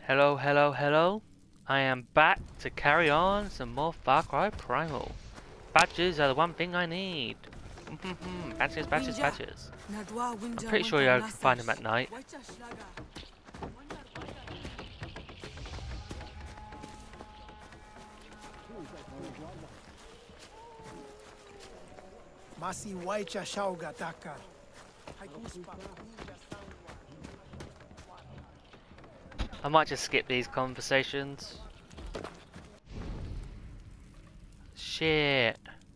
Hello, hello, hello. I am back to carry on some more Far Cry Primal. Badges are the one thing I need. Badges, badges, badges. I'm pretty sure you can find them at night. Masi waicha shauga taka. I might just skip these conversations. Shit.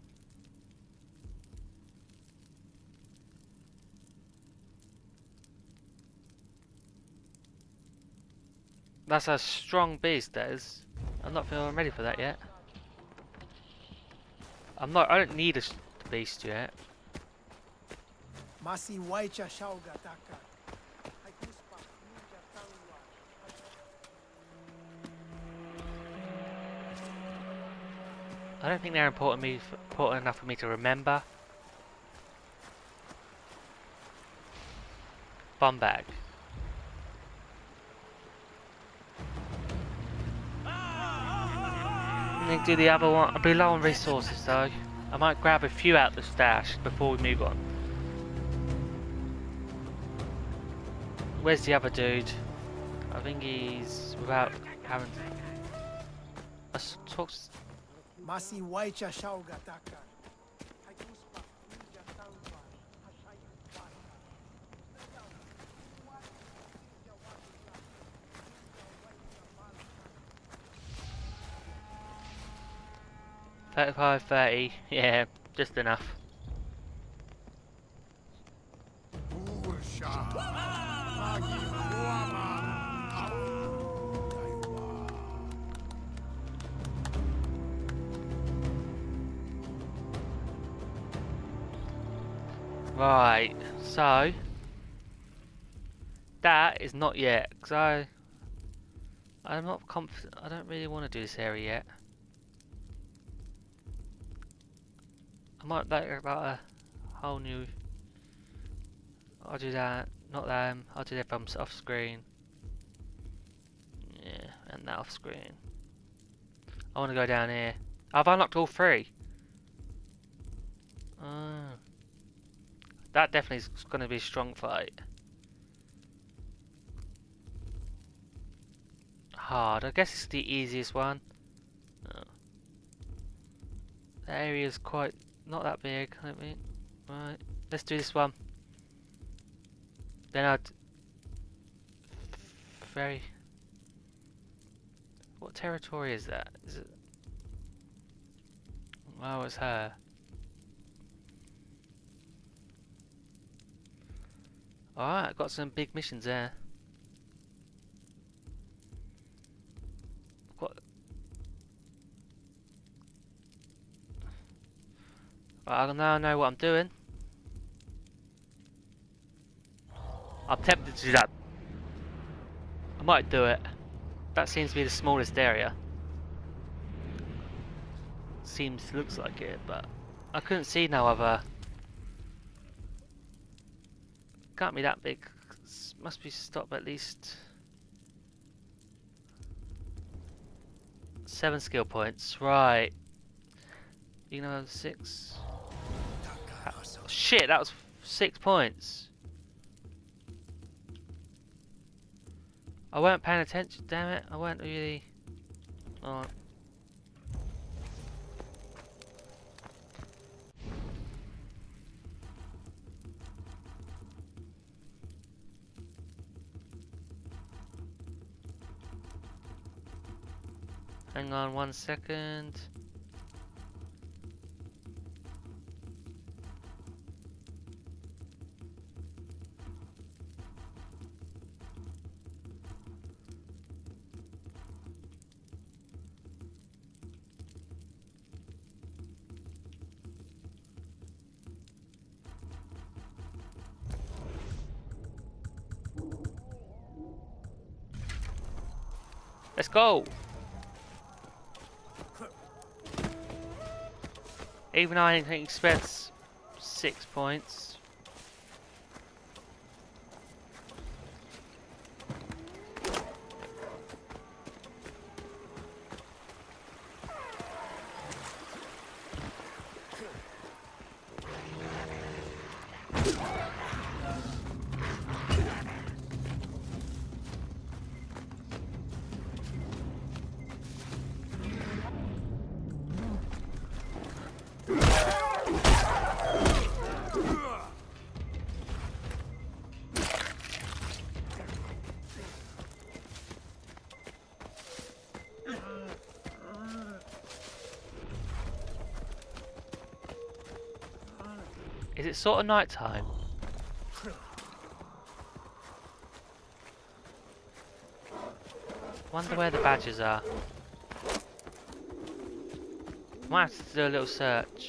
That's a strong beast, that is. I'm not feeling ready for that yet. I don't need a beast yet. Masi waicha shauga taka. I don't think they're important enough for me to remember. Bomb bag. I'm gonna do the other one. I'll be low on resources though. I might grab a few out the stash before we move on. Where's the other dude? I think he's without having to... Let's talk... Masi waicha shauga taka. $35, $30, yeah, just enough. Right, so that is not yet, because I'm not confident. I don't really want to do this area yet. I might make about a whole new. I'll do that, not them. I'll do their bumps off screen. Yeah, and that off screen. I want to go down here. I've unlocked all three. That definitely is going to be a strong fight. Hard. I guess it's the easiest one. Oh. The area is quite not that big. I mean, right. Let's do this one. Then I'd very. What territory is that? Is it? Oh, it's her. Alright, got some big missions there. Right, I now know what I'm doing. I'm tempted to do that. I might do it. That seems to be the smallest area. Looks like it, but I couldn't see no other. Can't be that big. Must be stopped at least 7 skill points. Right. You know, 6. Shit, that was 6 points. I weren't paying attention, damn it. I weren't really. Oh. Hang on 1 second. Let's go! Even I didn't expect 6 points. Is it sort of night time? Wonder where the badges are. Might have to do a little search.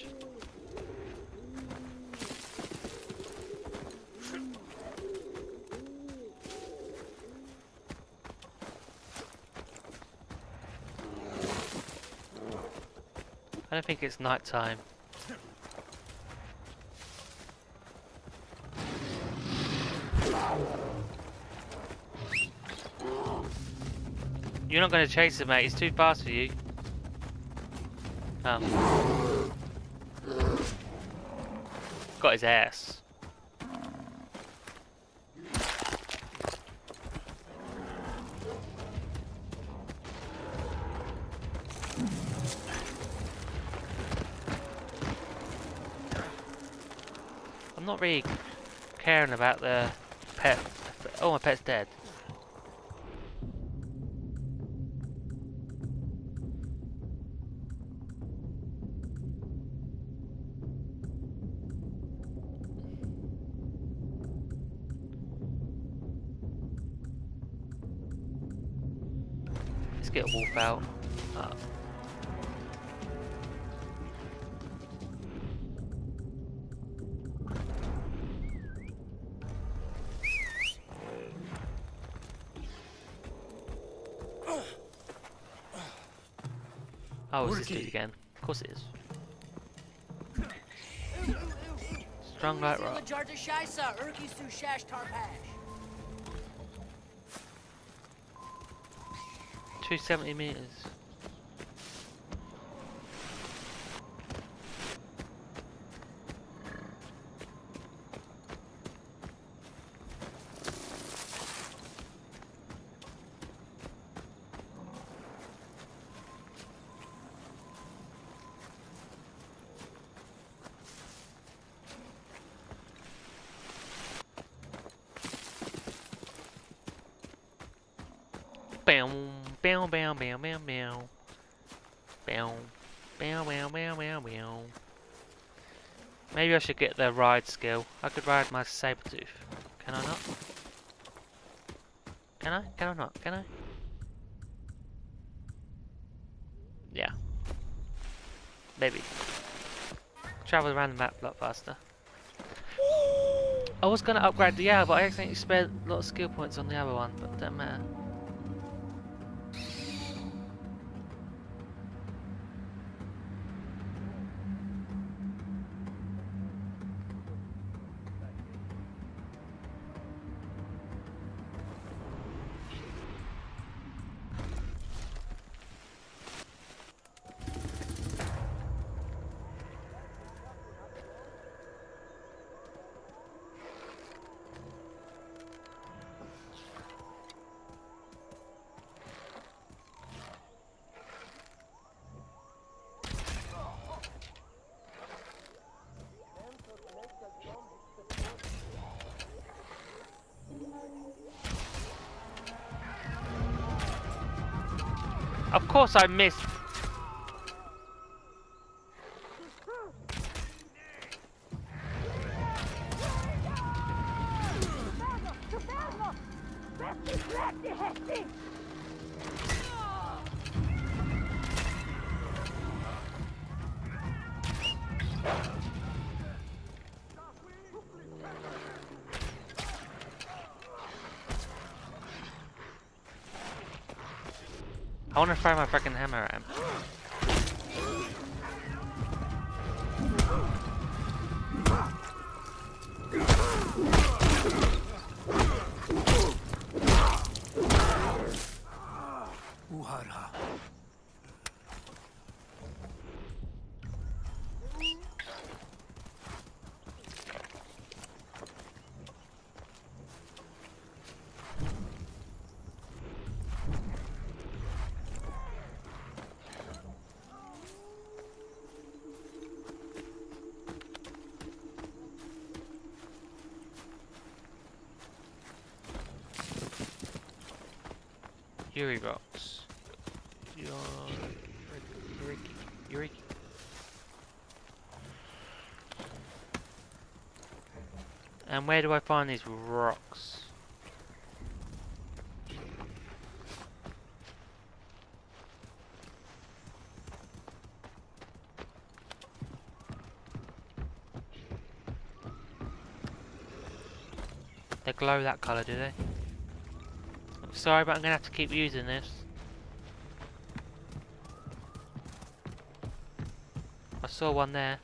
I don't think it's night time. You're not going to chase him, mate. He's too fast for you. Oh. Got his ass. I'm not really caring about the pet. Oh, my pet's dead. Let's get a wolf out. Oh, it's this dude again. Of course it is. Strong light rock. 270 meters. Bow, bow, bow, bow, bow, bow. Bow, bow, bow, bow, bow, bow. Maybe I should get the ride skill. I could ride my Sabertooth. Can I not? Can I? Can I not? Can I? Yeah. Maybe. Travel around the map a lot faster. I was going to upgrade the other, but I accidentally spent a lot of skill points on the other one, but it doesn't matter. Of course I missed. I want to throw my freaking hammer at him. Uhara. Yuri rocks. Yuriki. And where do I find these rocks? They glow that colour, do they? I'm sorry, but I'm gonna have to keep using this. I saw one there.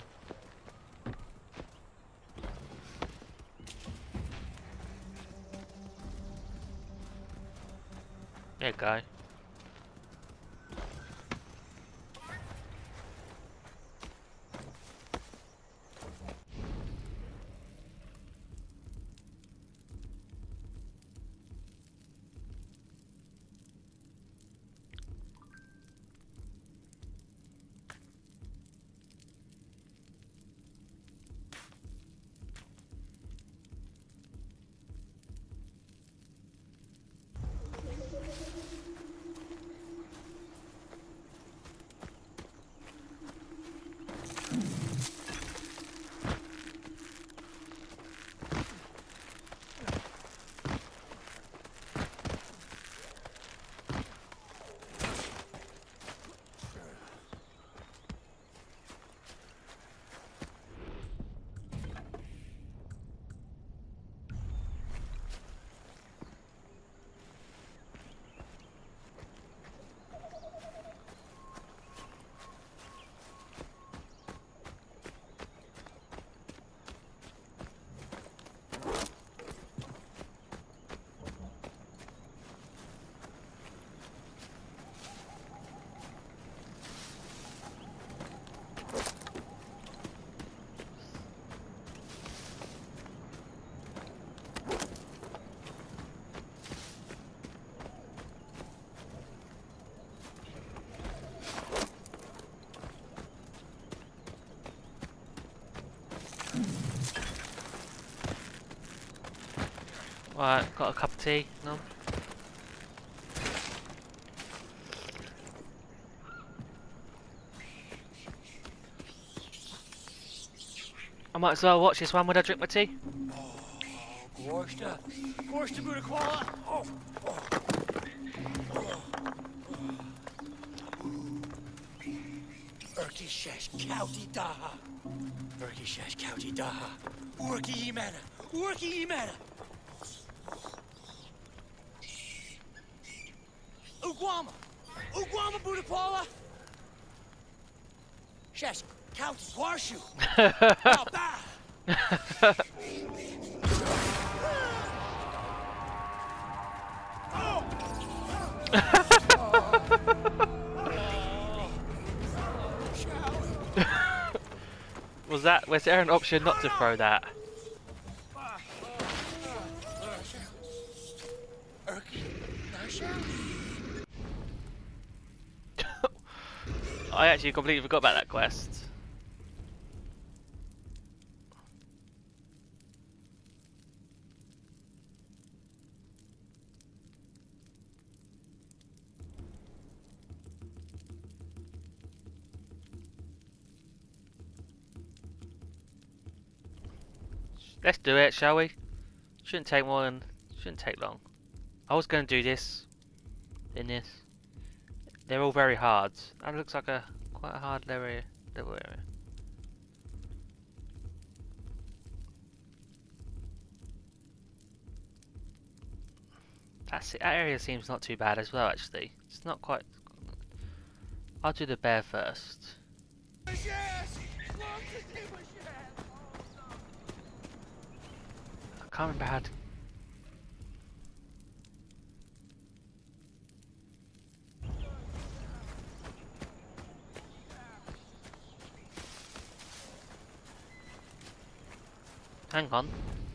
There you go. Right, got a cup of tea. No. I might as well watch this one when I drink my tea. Gorsta. Gorsta Budakwala. Oh. Urkishesh Kauti Daha. Urkishesh Kauti Daha. Urki Yimena. Urki Yimena. Uguama. Uguama Budakwala. Shesh Kauti Warshu. Now bah. Was there an option not to throw that? I actually completely forgot about that quest. Let's do it, shall we? Shouldn't take long. I was going to do this, then this. They're all very hard. That looks like quite a hard level area. That area seems not too bad as well, actually. It's not quite. I'll do the bear first. I can't remember how to. Hang on.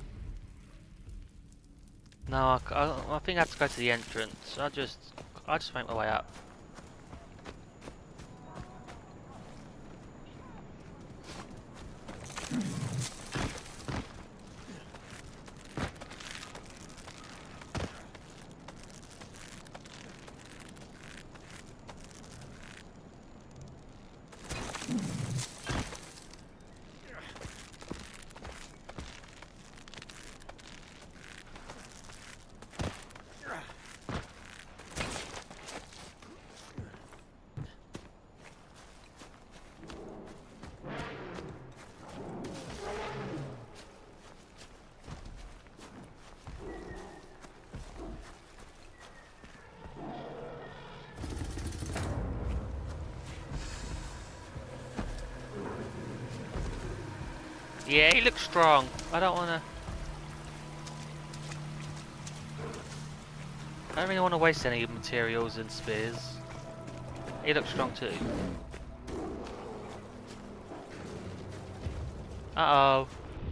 No, I think I have to go to the entrance. I'll just make my way up. Yeah, he looks strong. I don't wanna... I don't really want to waste any materials and spears. He looks strong too. Uh-oh.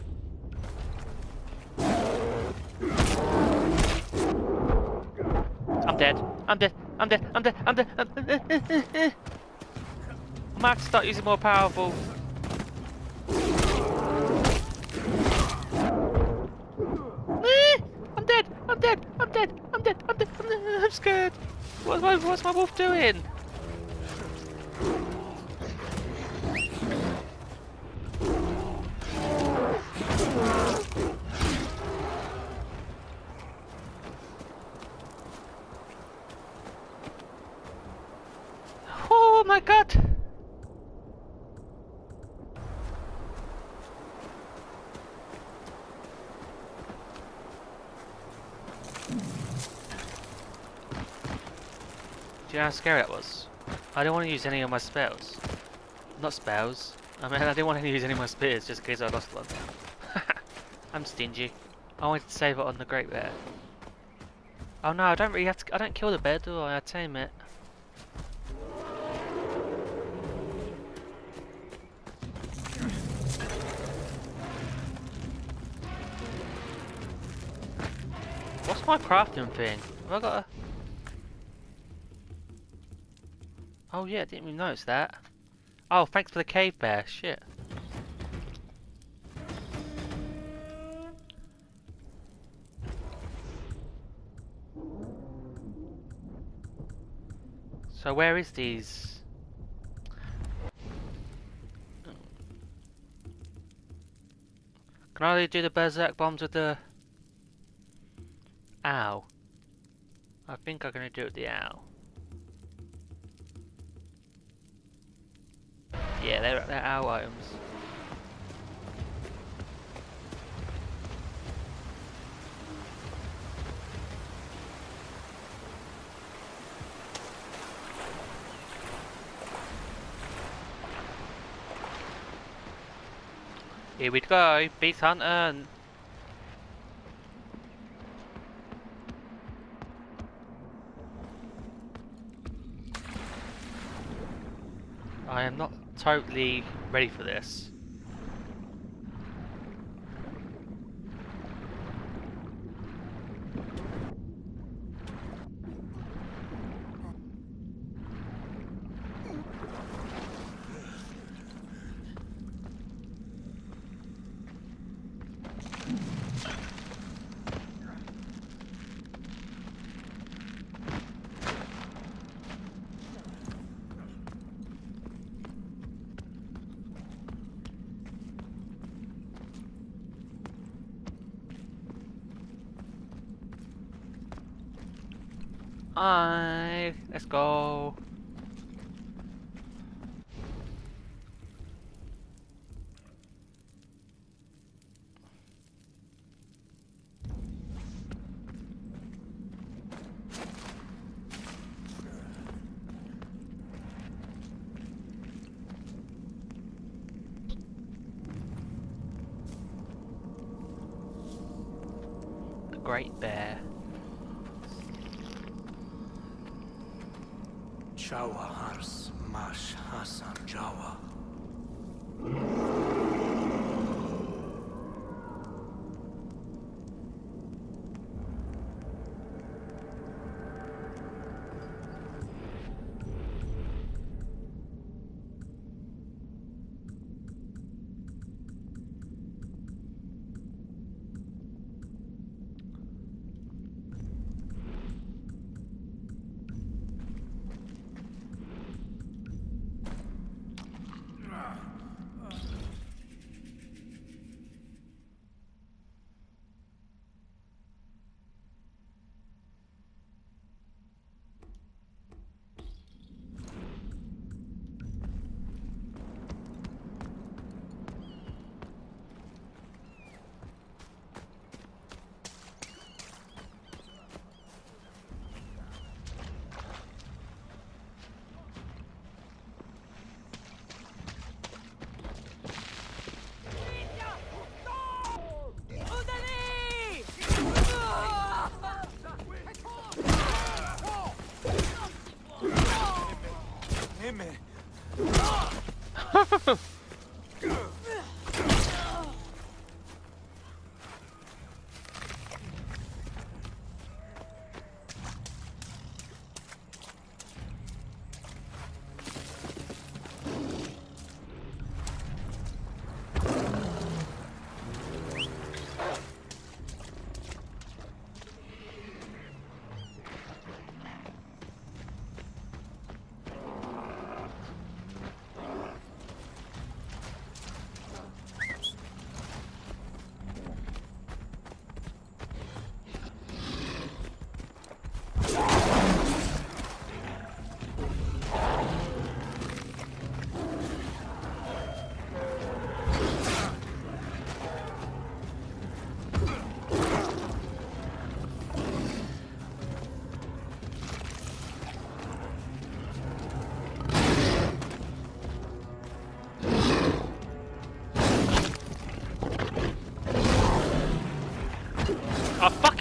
I'm dead. I'm dead. I'm dead. I'm dead. I'm dead. I might have to start using more powerful. I'm dead. I'm dead. I'm dead. I'm dead. I'm dead. I'm scared. What's my wolf doing? Oh my god! Do you know how scary that was? I don't want to use any of my spells. Not spells. I mean, I didn't want to use any of my spears just in case I lost one. I'm stingy. I wanted to save it on the Great Bear. Oh no, I don't really have to. I don't kill the bear, do I? I tame it. What's my crafting thing? Have I got a... Oh yeah, I didn't even notice that. Oh, thanks for the cave bear. Shit. So where is these? Can I do the berserk bombs with the owl? I think I'm gonna do it with the owl. Yeah, they're owl items. Here we go, beast hunter. I am not totally ready for this. Let's go. The Great Bear. Jawa Hars Mash Hasan Jawa.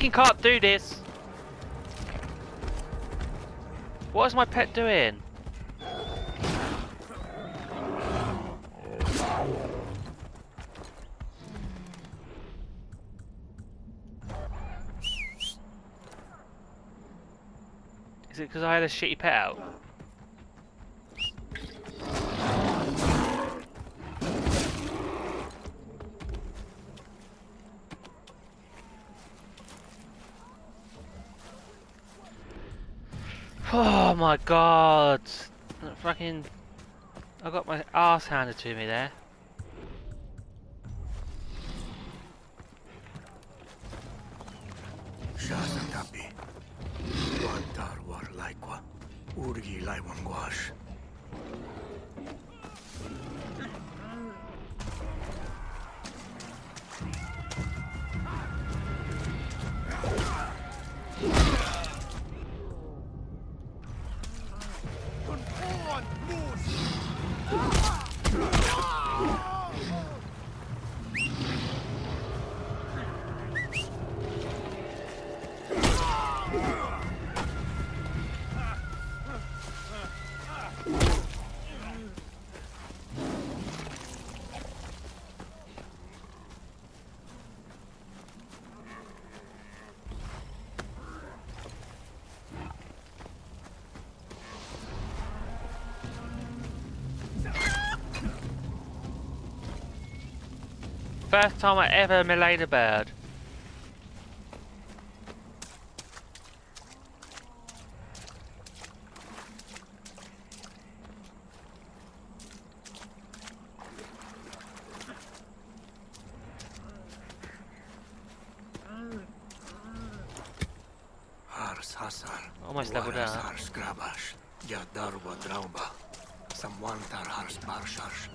fucking can't do this! What is my pet doing? Is it because I had a shitty pet out? Oh my god! Fucking... I got my ass handed to me there. Shazatapi. Wantar war laikwa. Urgi laiwangwash. First time I ever meleeed a bird. Hars hasar. Almost leveled up. Hars grabash. Ya darwa drauba. Sam wantar hars barsharsh.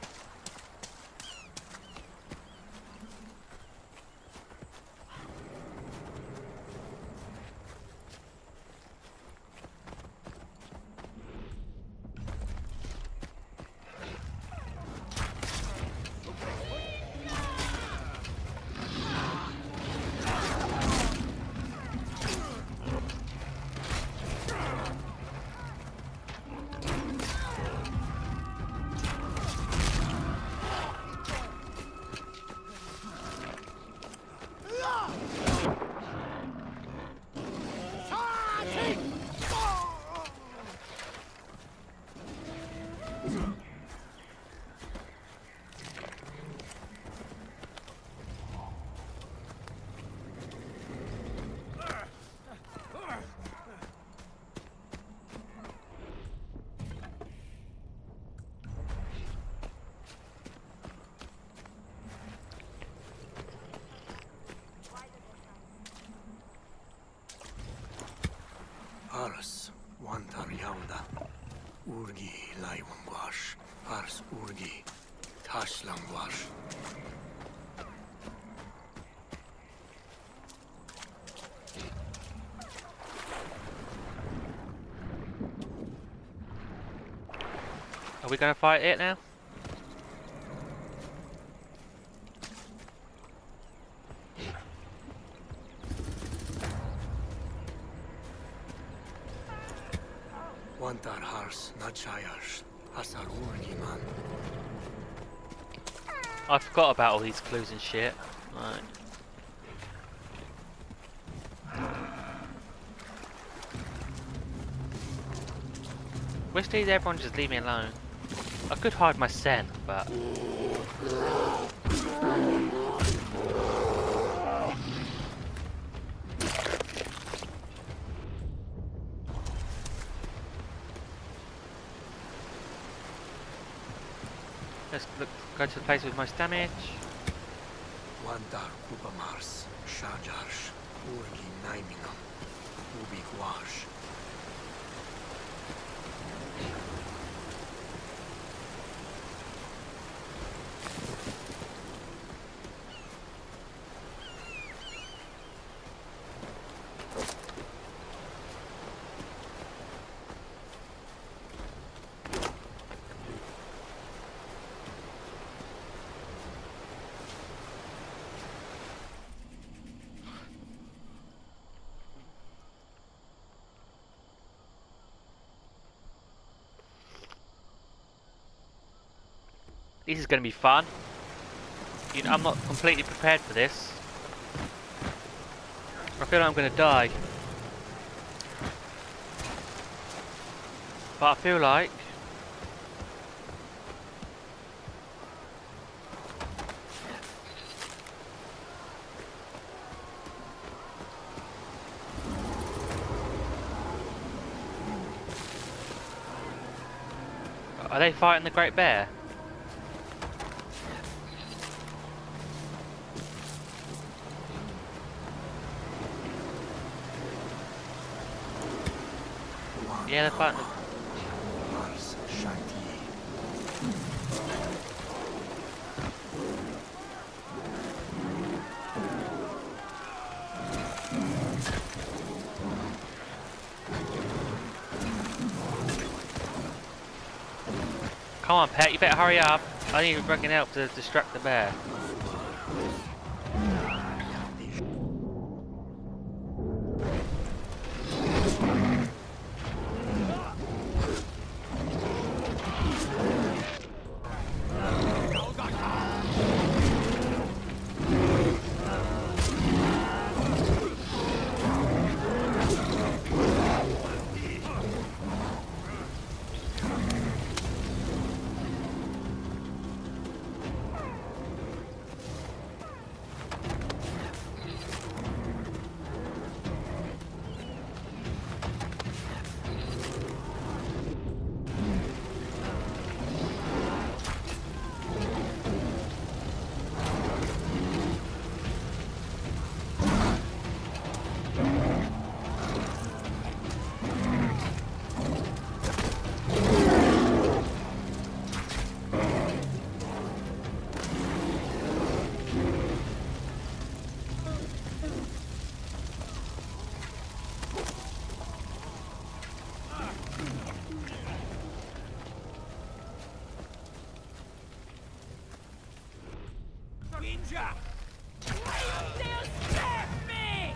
Ars wantar yauda. Urgi laiwangwash. Ars urgi tashlangwash. Are we gonna fight it now? Wantar hars nachayars. Hasar urgi man. I forgot about all these clues and shit. Right. Wish these everyone just leave me alone. I could hide my scent, but let's go to the place with most damage. Wantar upamars. Shajarsh. Urgi naiminam. Ubigwash. This is going to be fun. You know, I'm not completely prepared for this. I feel like I'm going to die. But I feel like... Are they fighting the Great Bear? Yeah, they're fighting the... Come on, Pet, you better hurry up. I need fucking help to distract the bear. Ninja! Why you dare stab me?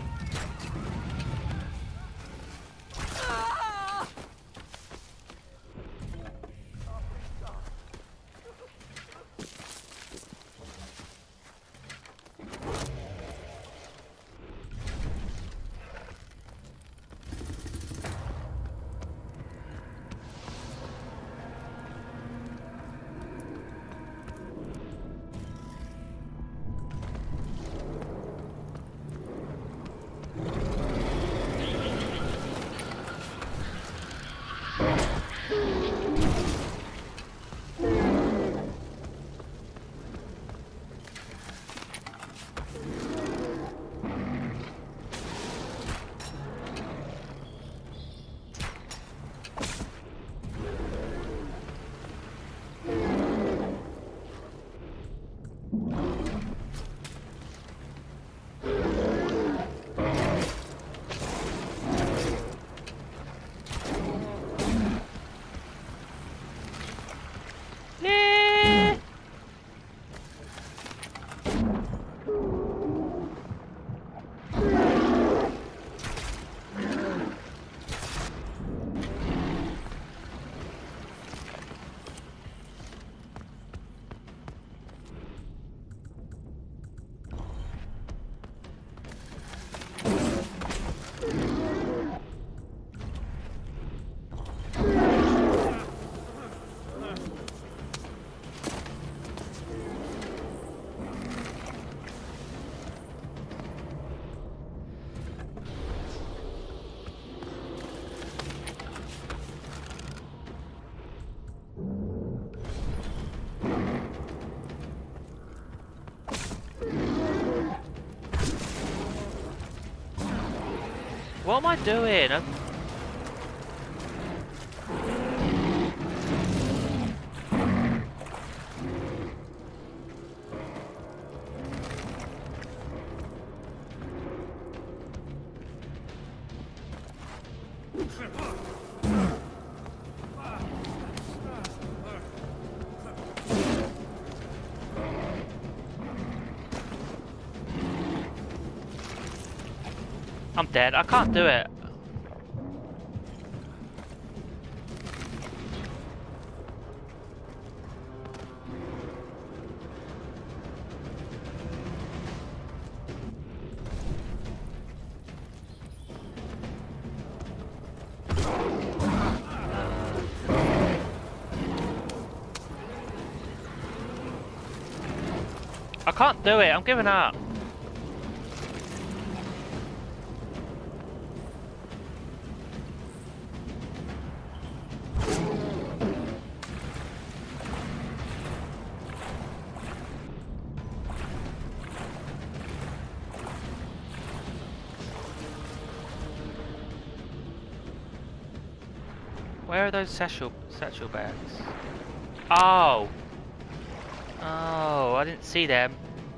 Ah! What am I doing? I'm dead. I can't do it. I can't do it. I'm giving up. Where are those satchel bags? Oh! Oh, I didn't see them.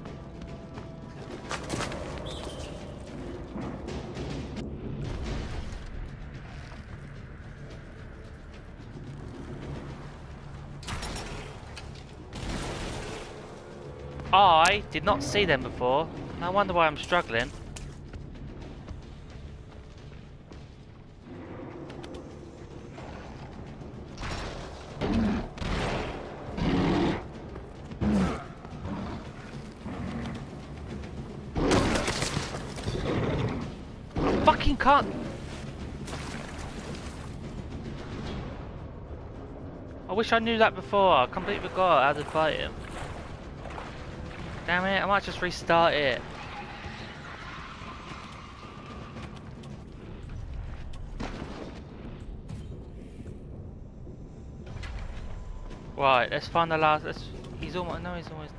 I did not see them before. No wonder why I'm struggling. Fucking can't. I wish I knew that before. I completely forgot how to fight him. Damn it, I might just restart it. Right, let's find the last. He's almost. No, he's almost.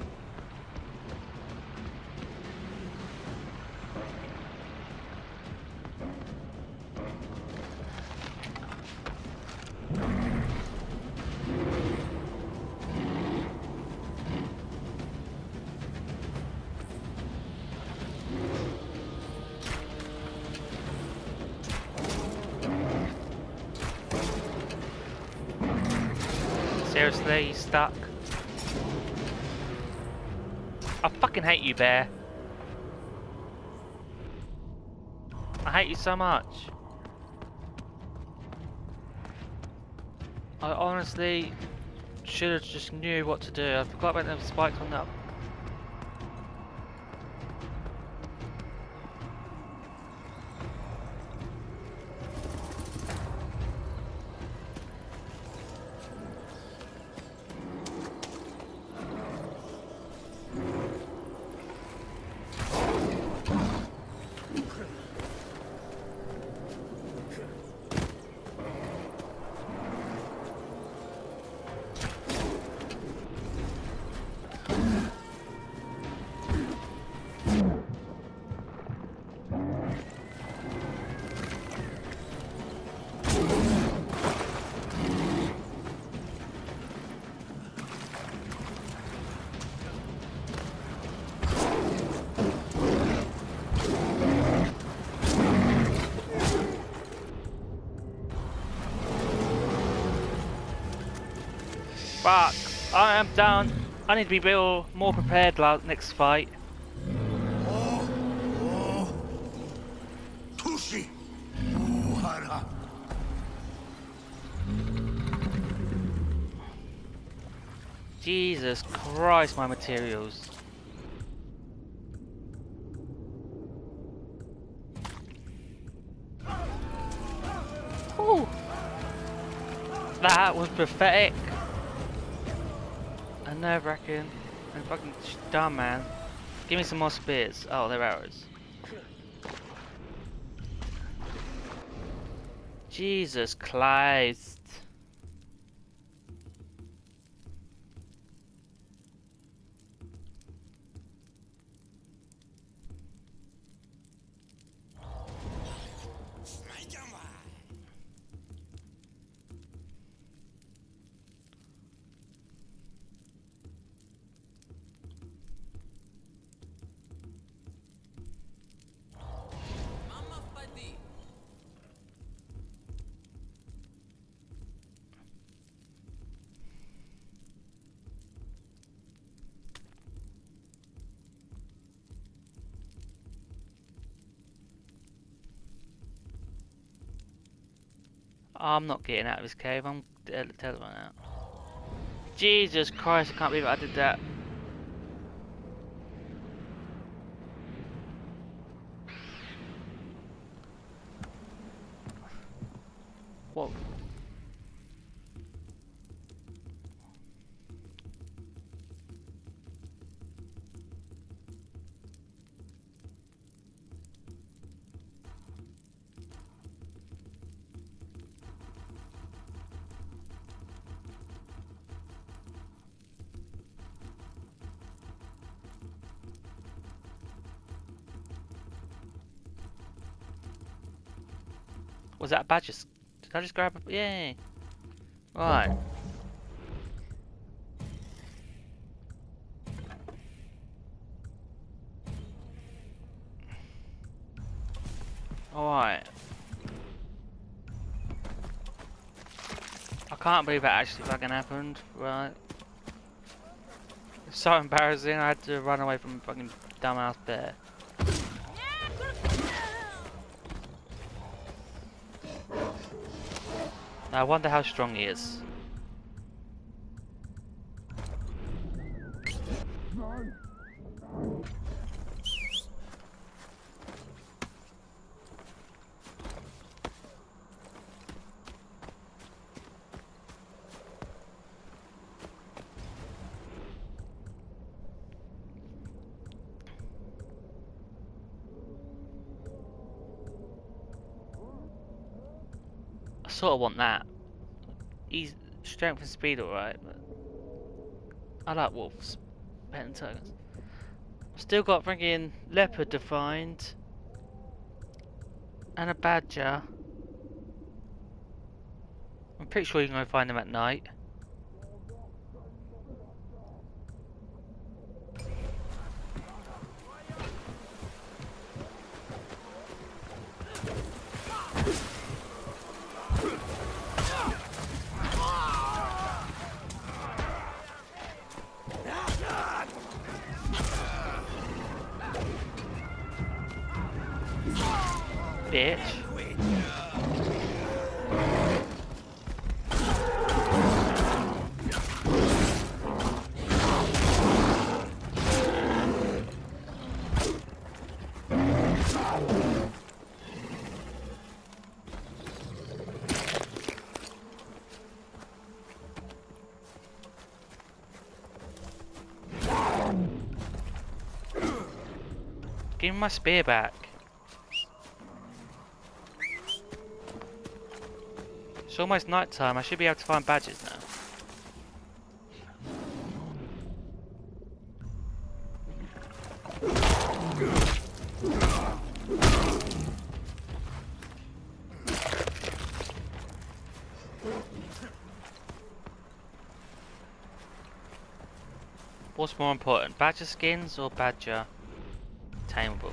Seriously, he's stuck. I fucking hate you, bear. I hate you so much. I honestly should have just knew what to do. I forgot about them spikes on that. Fuck! I am down. I need to be more prepared next fight. Tushi! Uhara! Jesus Christ, my materials. Ooh. That was pathetic. And nerve-wracking. And fucking dumb, man. Give me some more spears. Oh, they're arrows. Jesus Christ. I'm not getting out of this cave. I'm telling you out. Jesus Christ, I can't believe I did that. What? Was that a badger? Did I just grab a... Yay! Right. Alright. I can't believe that actually fucking happened. Right. It's so embarrassing, I had to run away from a fucking dumbass bear. I wonder how strong he is. I sort of want that. He's strength and speed alright, but I like wolves better than tigers. I've still got freaking leopard to find. And a badger. I'm pretty sure you can go find them at night. Bitch. Give me my spear back. It's almost night time. I should be able to find badges now. What's more important, badger skins or badger tameable?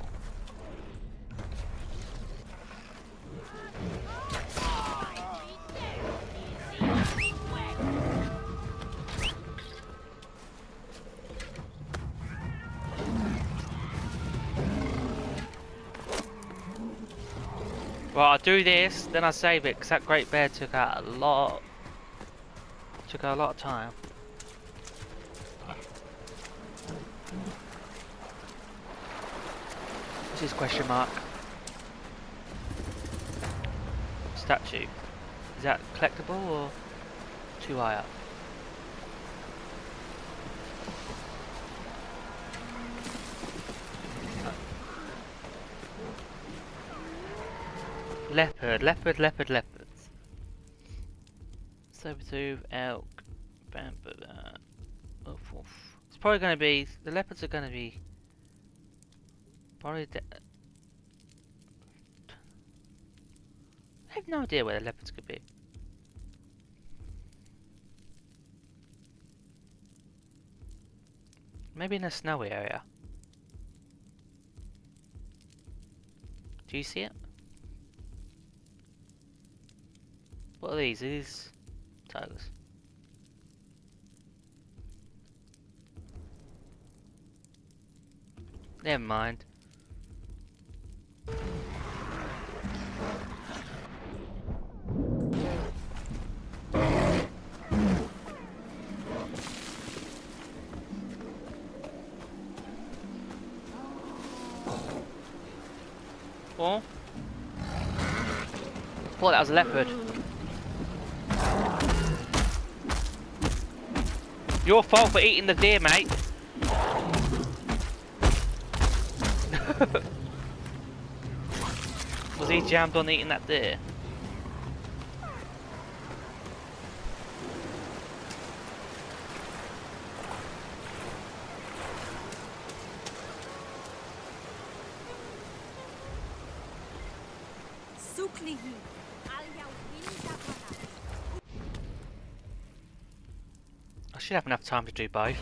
Well, I'll do this, then I'll save it, because that great bear took out a lot of time. What's his question mark? Statue. Is that collectible or too high up? Leopard, leopard, leopard, leopards. Saber-tooth, elk, bamboo. It's probably going to be, the leopards are going to be probably. I have no idea where the leopards could be. Maybe in a snowy area. Do you see it? What are these? Are these tigers? Never mind. Oh. Thought that was a leopard. Your fault for eating the deer, mate. Was he jammed on eating that deer? should have enough time to do both.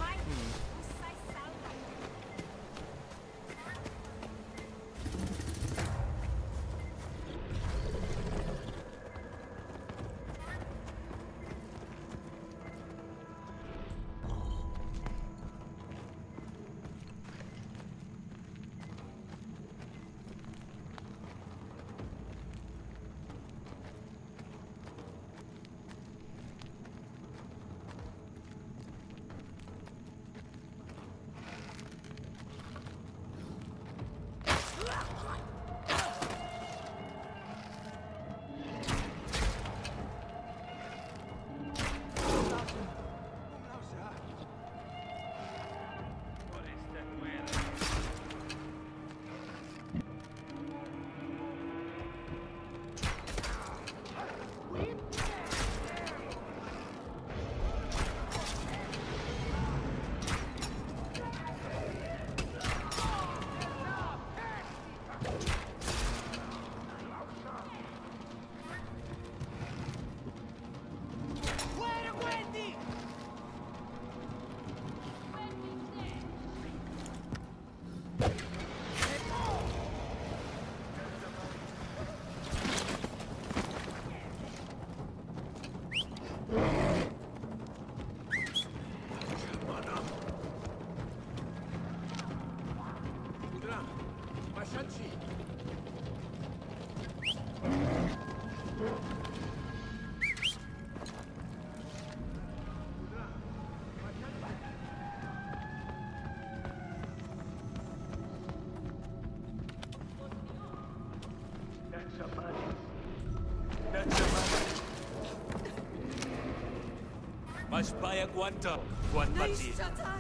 Mas pai aguanta, Juan Mati.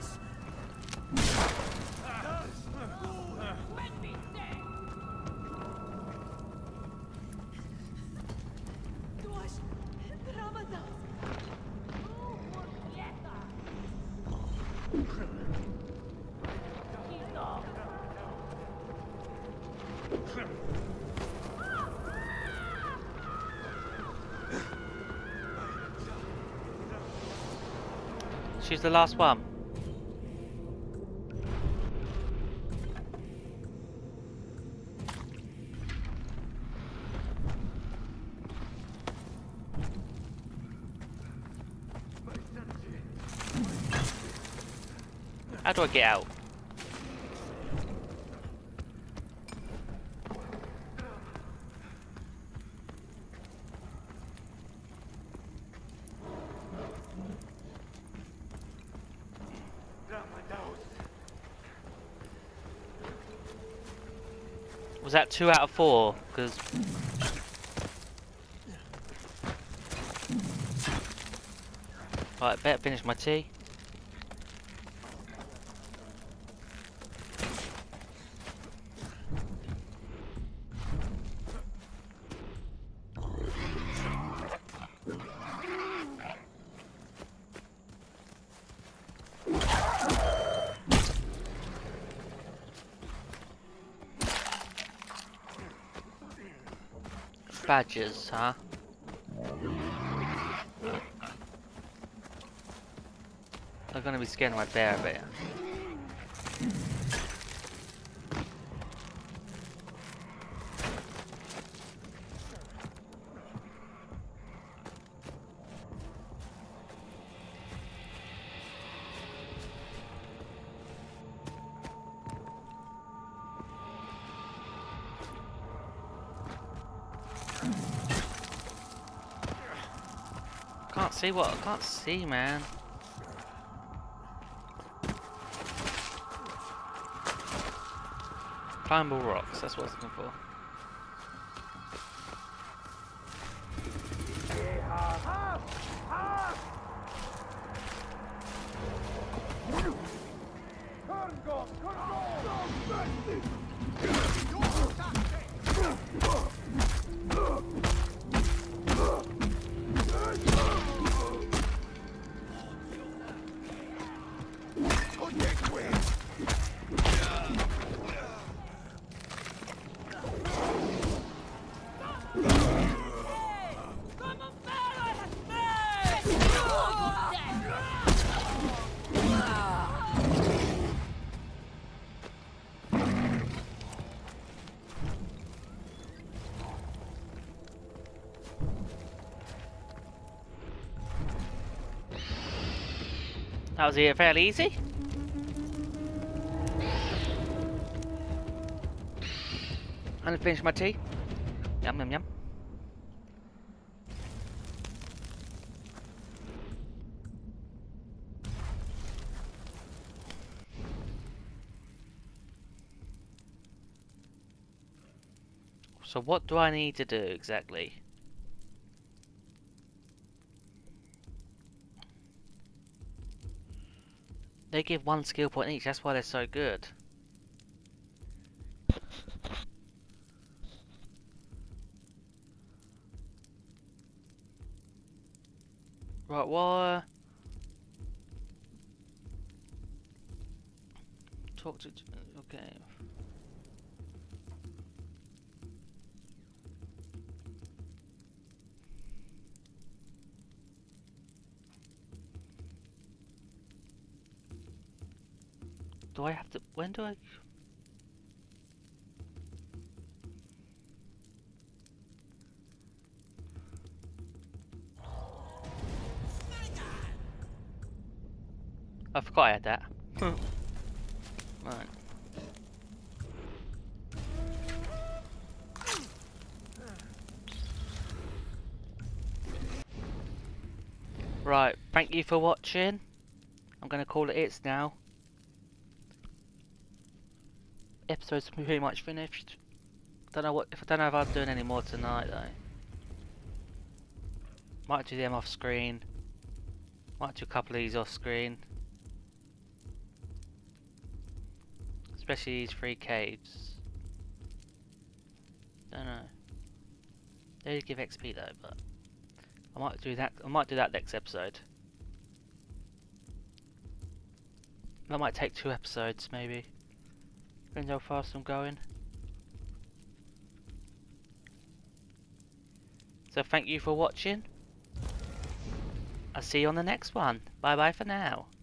She's the last one. How do I get out? Was that 2 out of 4? Because right, better finish my tea. Badges, huh? They're gonna be scared of my bear a bit. Can't see what I can't see, man. Climbable rocks, that's what I was looking for. That was here fairly easy. And I finished my tea. Yum yum yum. So what do I need to do exactly? They give 1 skill point each, that's why they're so good. Right, what? Talk to... okay. Do I have to... when do I... I forgot I had that. Right. Right, thank you for watching. I'm gonna call it it's now. Episode's pretty much finished. Don't know if I'm doing any more tonight though. Might do them off screen. Might do a couple of these off screen. Especially these 3 caves. Don't know. They give XP though, but I might do that. I might do that next episode. That might take 2 episodes, maybe. Depends how fast I'm going. So thank you for watching. I'll see you on the next one. Bye bye for now.